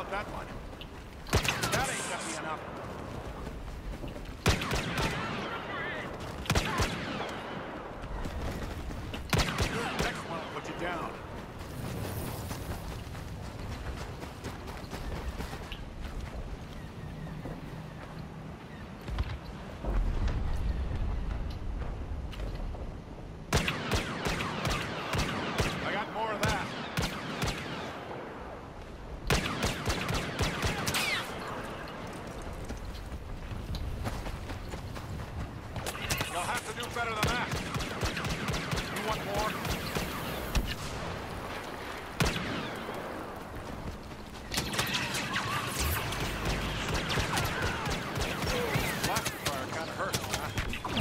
about that one. That ain't gonna be enough. Next one will put you down. I got more of that. You'll have to do better than that. You want more? Blaster fire kinda hurts, huh?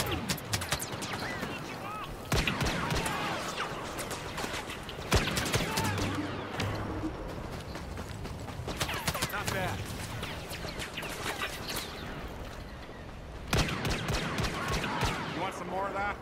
Not bad. You want some more of that?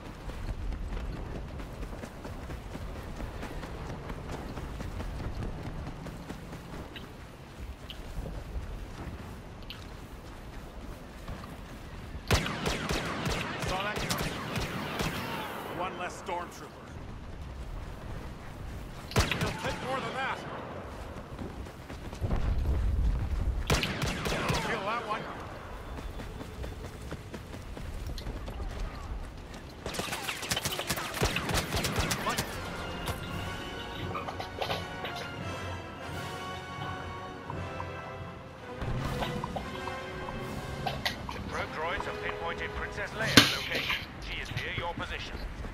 Saw that coming. One less stormtrooper. He'll take more than that. Feel that one. What? Rogue droids have pinpointed Princess Leia's location. She is near your position.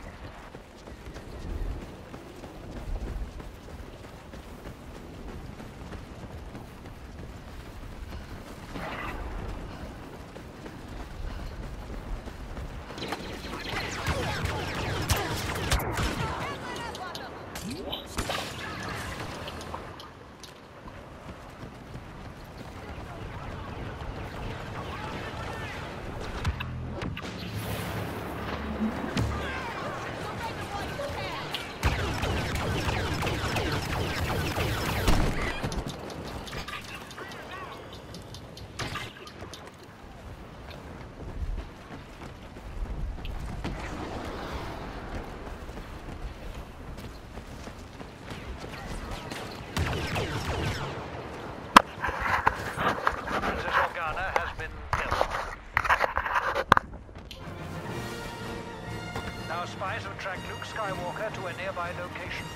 Princess Organa has been killed. Our spies have tracked Luke Skywalker to a nearby location.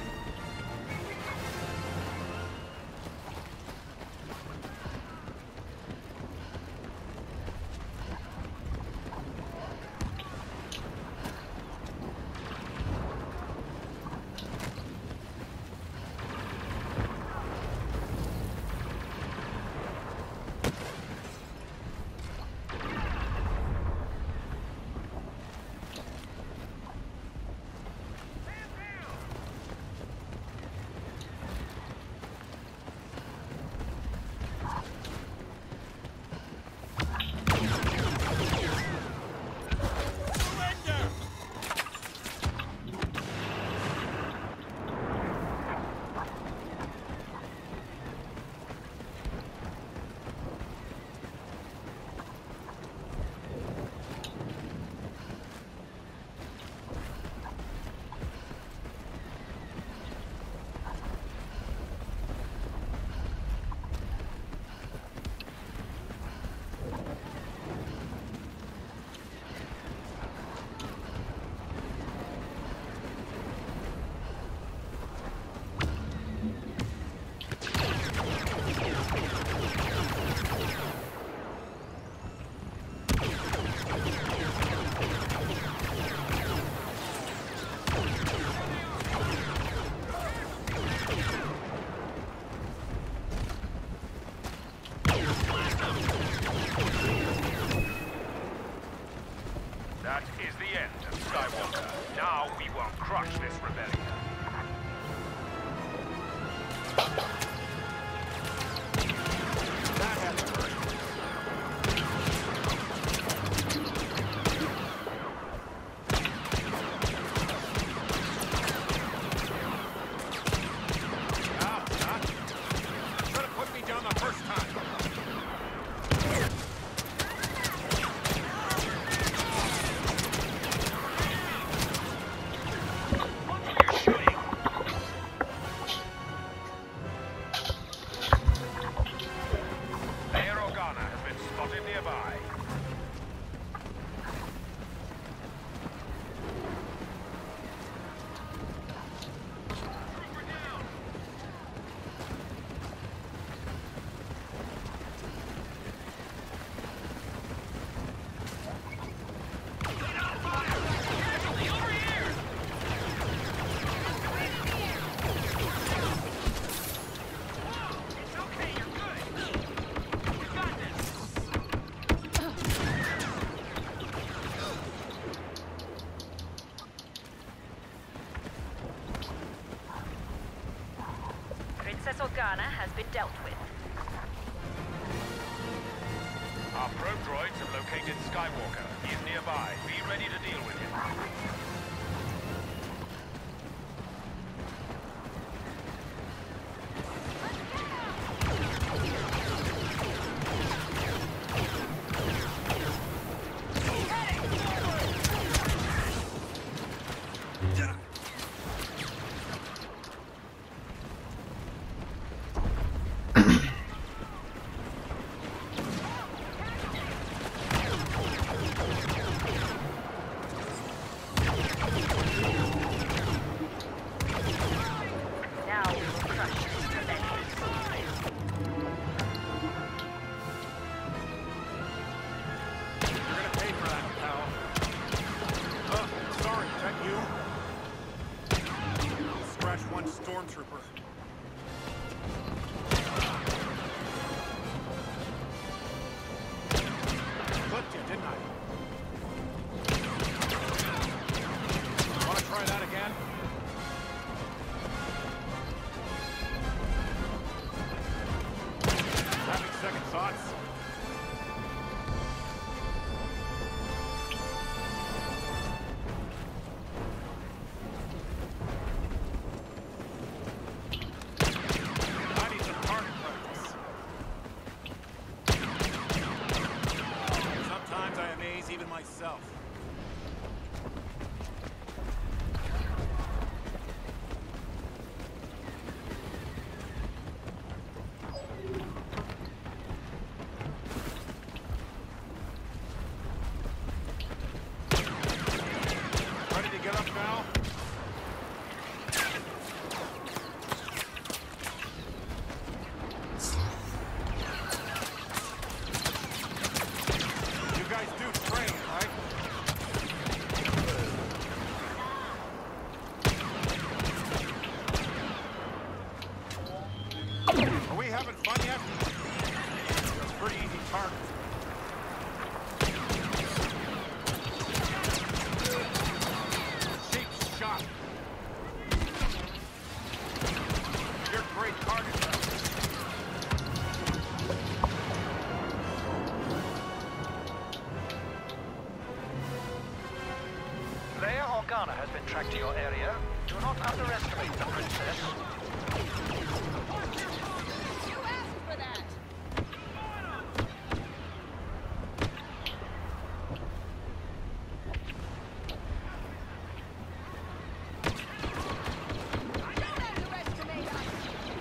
That is the end of Skywalker. Now we will crush this rebellion. That had to hurt. Ouch, huh? Should have put Princess Organa has been dealt with. Our probe droids have located Skywalker. He is nearby. Be ready to deal with him. Stormtrooper. Clipped you, didn't I? Want to try that again? Having second thoughts? Even myself. Ready to get up now? You guys do train, right? Are we having fun yet? It's a pretty easy target. Cheap shot. You're a great target. Leia Organa has been tracked to your area. Do not underestimate the princess. You asked for that! Don't underestimate us!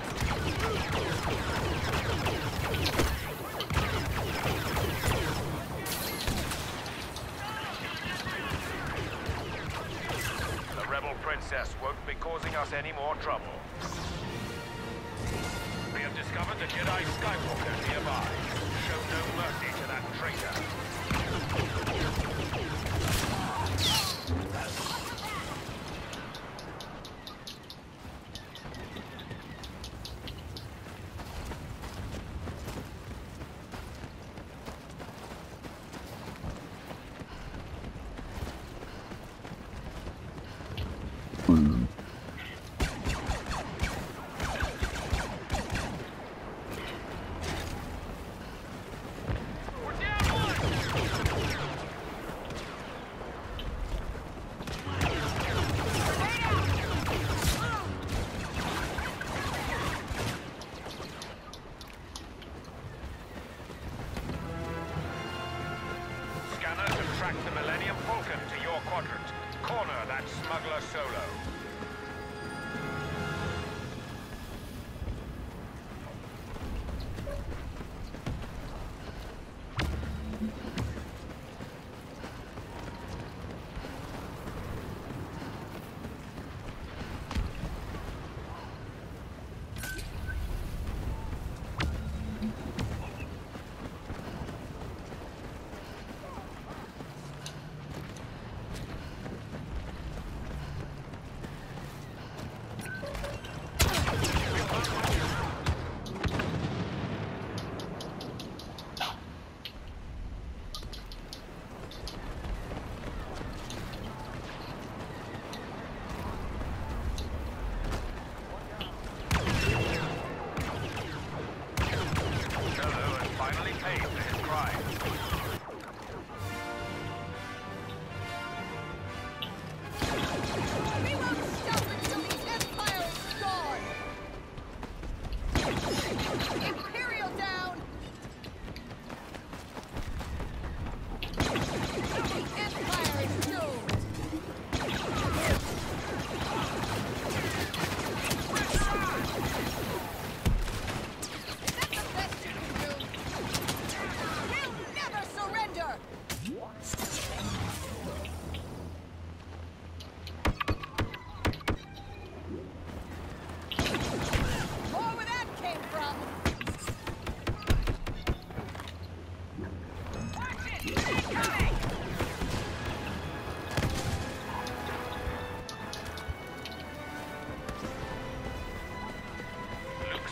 The rebel princess won't be causing us any more trouble. We have discovered the Jedi Skywalker nearby. Show no mercy to that traitor.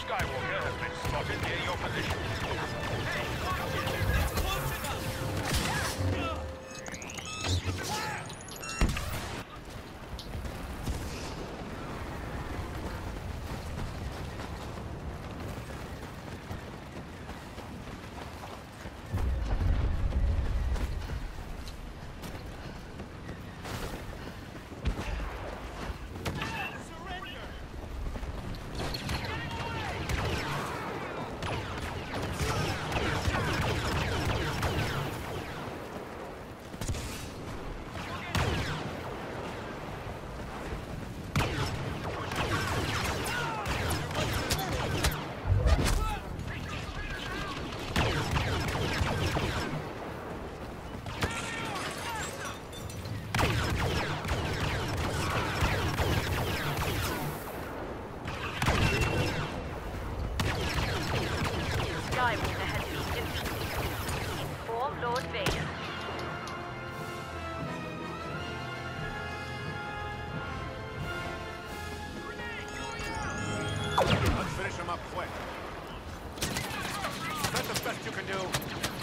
Skywalker has been spotted near your position. Skywalker has been defeated. Inform Lord Vader. Let's finish him up quick. That's the best you can do.